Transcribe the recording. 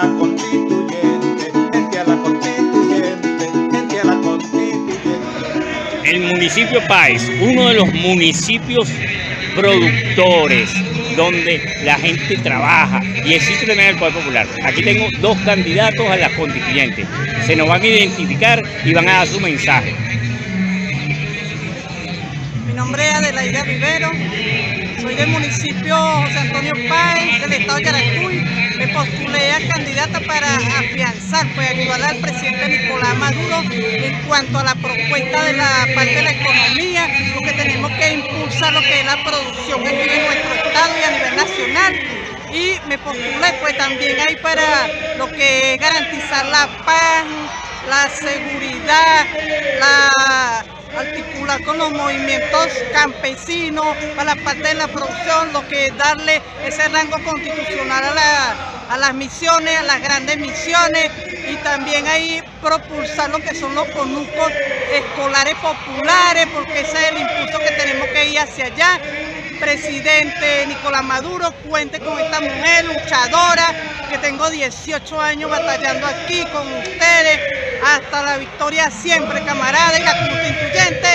la constituyente, gente a la constituyente, gente a la constituyente. El municipio Páez, uno de los municipios productores, donde la gente trabaja y existe también el Poder Popular. Aquí tengo dos candidatos a las constituyentes. Se nos van a identificar y van a dar su mensaje. Mi nombre es Adelaida Rivero, soy del municipio José Antonio Páez, del estado de Yaracuy. Me postulé a candidata para afianzar, pues ayudar al presidente Nicolás Maduro en cuanto a la propuesta de la parte de la economía, porque tenemos que impulsar lo que es la producción aquí en nuestro estado y a nivel nacional. Y me postulé pues también ahí para lo que es garantizar la paz, la seguridad, articular con los movimientos campesinos para la parte de la producción, lo que es darle ese rango constitucional a las misiones, a las grandes misiones, y también ahí propulsar lo que son los conucos escolares populares, porque ese es el impulso que tenemos que ir hacia allá. Presidente Nicolás Maduro, cuente con esta mujer luchadora, que tengo 18 años batallando aquí con ustedes, hasta la victoria siempre, camarada, y la constituyente.